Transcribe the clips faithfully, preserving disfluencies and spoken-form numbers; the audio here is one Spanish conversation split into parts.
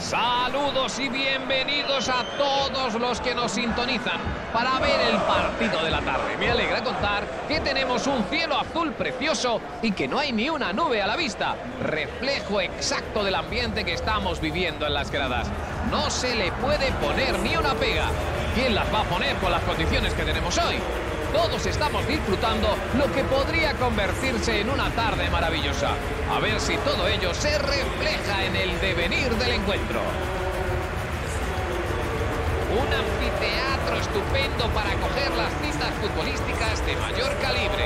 Saludos y bienvenidos a todos los que nos sintonizan para ver el partido de la tarde. Me alegra contar que tenemos un cielo azul precioso y que no hay ni una nube a la vista. Reflejo exacto del ambiente que estamos viviendo en las gradas. No se le puede poner ni una pega. ¿Quién las va a poner con las condiciones que tenemos hoy? Todos estamos disfrutando lo que podría convertirse en una tarde maravillosa. A ver si todo ello se refleja en el devenir del encuentro. Un anfiteatro estupendo para acoger las citas futbolísticas de mayor calibre.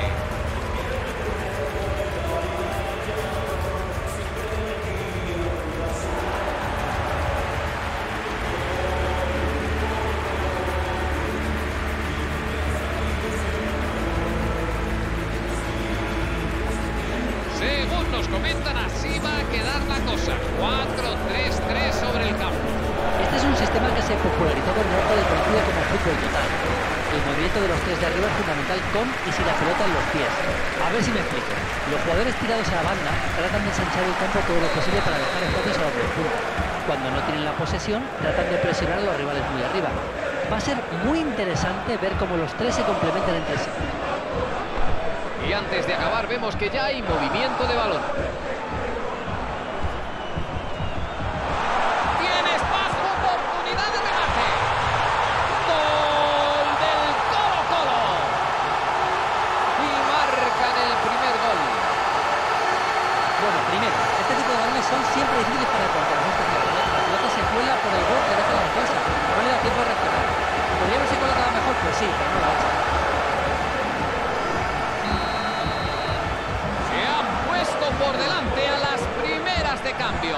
Según nos comentan, así va a quedar la cosa. cuatro tres tres sobre el campo. Este es un sistema que se popularizó con el norte del conocido como fútbol total. El movimiento de los tres de arriba es fundamental con y sin la pelota en los pies. A ver si me explico. Los jugadores tirados a la banda tratan de ensanchar el campo todo lo posible para dejar espacios a los dos puntos. Cuando no tienen la posesión, tratan de presionar a los rivales muy arriba. Va a ser muy interesante ver cómo los tres se complementan entre sí. Y antes de acabar vemos que ya hay movimiento de balón. Tiene espacio, oportunidad de remate. Gol del Colo-Colo. Y marcan el primer gol. Bueno, primero, este tipo de balones son siempre difíciles para contar. La pelota se cuela por el gol que deja la defensa. No le da tiempo a reaccionar. ¿Podría haberse colocado mejor? Pues sí, pero no lo ha hecho. Por delante a las primeras de cambio.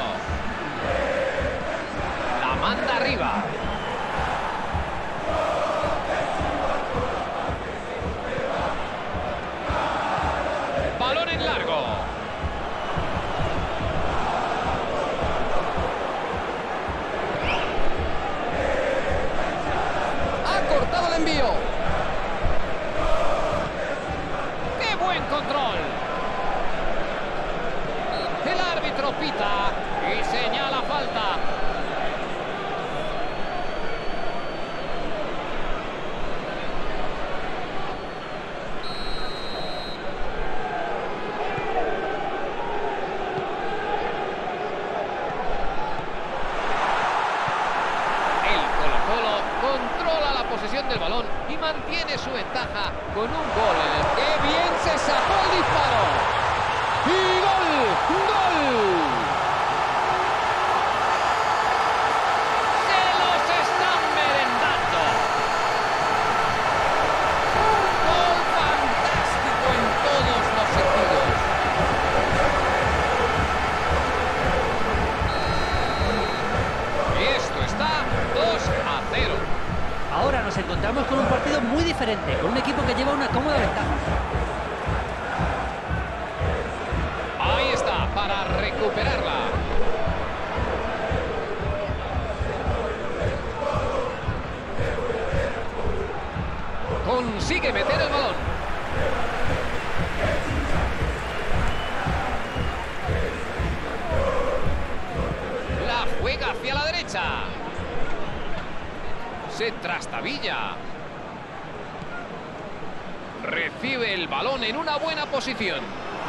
La manda arriba. Balón en largo. Ha cortado el envío. ¡Qué buen control! El árbitro pita y señala falta. El Colo-Colo controla la posesión del balón y mantiene su ventaja con un gol en el que bien se sacó el disparo. ¡Y gol! ¡Gol! ¡Se los están merendando! Un gol fantástico en todos los sentidos. Y esto está dos a cero. Ahora nos encontramos con un partido muy diferente, con un equipo que lleva una cómoda ventaja. Ahí está, para recuperarla. Consigue meter el balón. La juega hacia la derecha. Se trastabilla. Recibe el balón en una buena posición.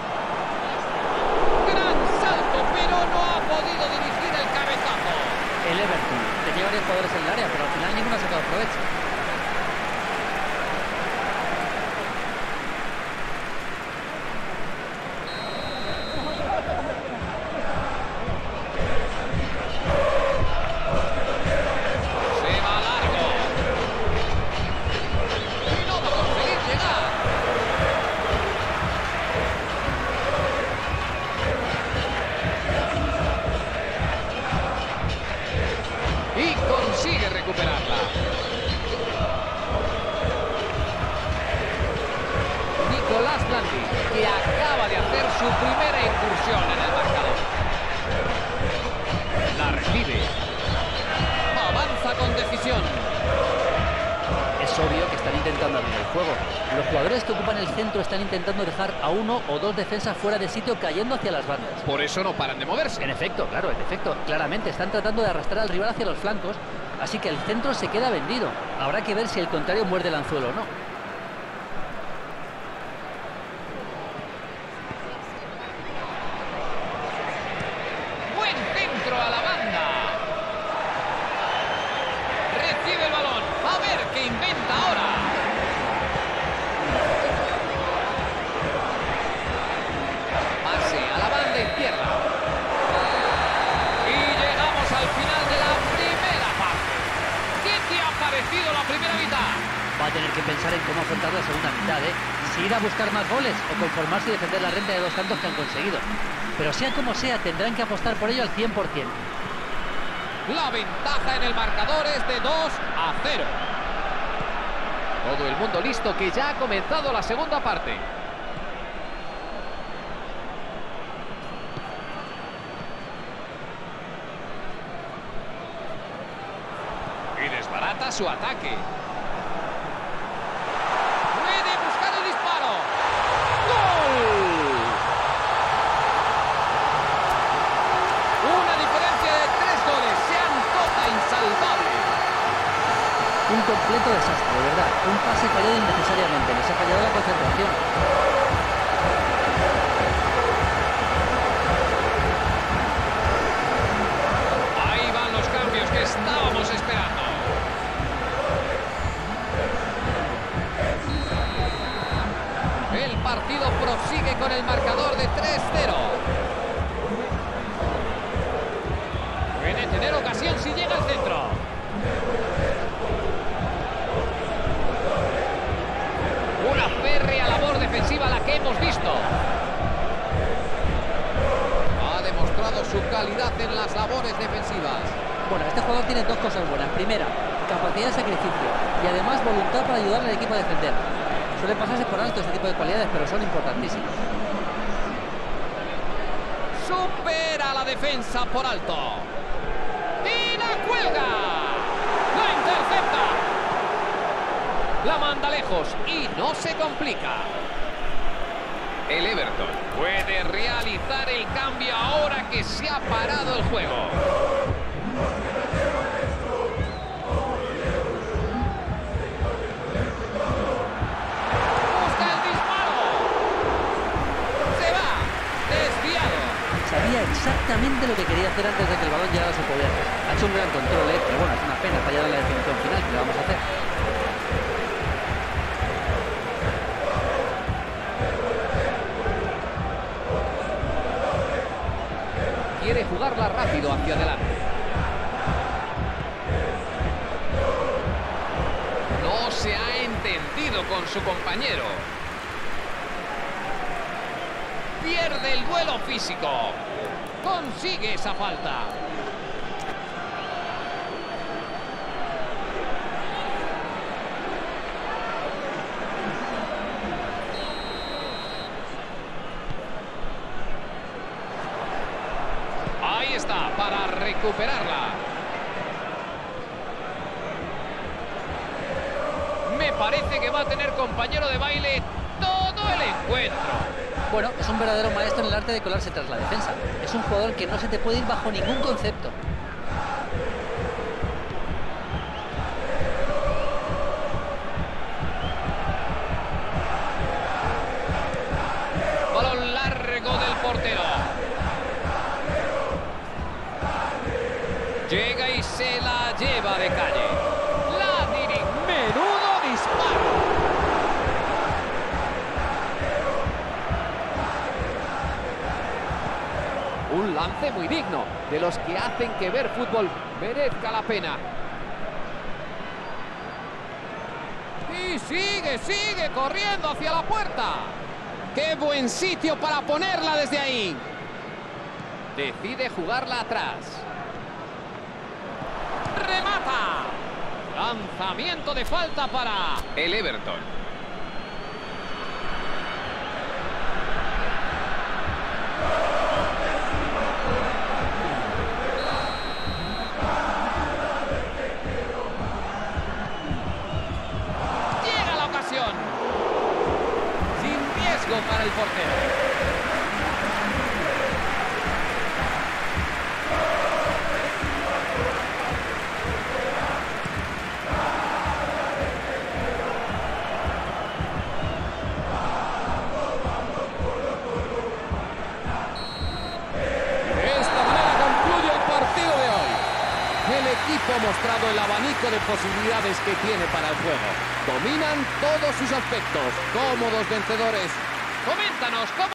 Pero no ha podido dirigir el cabezazo. El Everton tenía varios jugadores en el área, pero al final ninguno ha sacado provecho. Se va largo. Y no va a conseguir llegar. Y consigue recuperarla. abrir el juego. Los jugadores que ocupan el centro están intentando dejar a uno o dos defensas fuera de sitio cayendo hacia las bandas. Por eso no paran de moverse. En efecto, claro, en efecto, claramente están tratando de arrastrar al rival hacia los flancos, así que el centro se queda vendido. Habrá que ver si el contrario muerde el anzuelo o no. Buen centro a la banda. Recibe el balón. A ver qué inventa ahora. Pase a la banda izquierda. Y llegamos al final de la primera parte. ¿Qué te ha parecido la primera mitad? Va a tener que pensar en cómo afrontar la segunda mitad, ¿eh? Si ir a buscar más goles o conformarse y defender la renta de dos tantos que han conseguido. Pero sea como sea, tendrán que apostar por ello al cien por cien. La ventaja en el marcador es de dos a cero. Todo el mundo listo, que ya ha comenzado la segunda parte. Y desbarata su ataque. Puede buscar el disparo. ¡Gol! Una diferencia de tres goles. Se antoja insalvable. Un completo desastre, de verdad. Un pase fallado innecesariamente. Les ha fallado la concentración. Ahí van los cambios que estábamos esperando. El partido prosigue con el marcador de tres cero. Puede tener ocasión si llega al centro. Una férrea labor defensiva la que hemos visto. Ha demostrado su calidad en las labores defensivas. Bueno, este jugador tiene dos cosas buenas. Primera, capacidad de sacrificio y además voluntad para ayudar al equipo a defender. Suele pasarse por alto este tipo de cualidades, pero son importantísimas. Supera la defensa por alto. Y la cuelga. La intercepta. La manda lejos y no se complica. El Everton puede realizar el cambio ahora que se ha parado el juego. Busca el disparo. Se va. Desviado. Sabía exactamente lo que quería hacer antes de que el balón llegara a su poder. Ha hecho un gran control, ¿eh? Pero bueno, es una pena fallar en la definición final. ¿Qué le vamos a hacer? Quiere jugarla rápido hacia adelante. No se ha entendido con su compañero. Pierde el duelo físico. Consigue esa falta. Ahí está, para recuperarla. Me parece que va a tener compañero de baile todo el encuentro. Bueno, es un verdadero maestro en el arte de colarse tras la defensa. Es un jugador que no se te puede ir bajo ningún concepto. Balón largo del portero. Llega y se la lleva de calle. La dirige. Menudo disparo. Un lance muy digno, de los que hacen que ver fútbol merezca la pena. Y sigue, sigue corriendo hacia la puerta. ¡Qué buen sitio para ponerla desde ahí! Decide jugarla atrás. ¡Remata! Lanzamiento de falta para el Everton. Llega la ocasión. portero. El equipo ha mostrado el abanico de posibilidades que tiene para el juego. Dominan todos sus aspectos. Cómodos vencedores. Coméntanos cómo...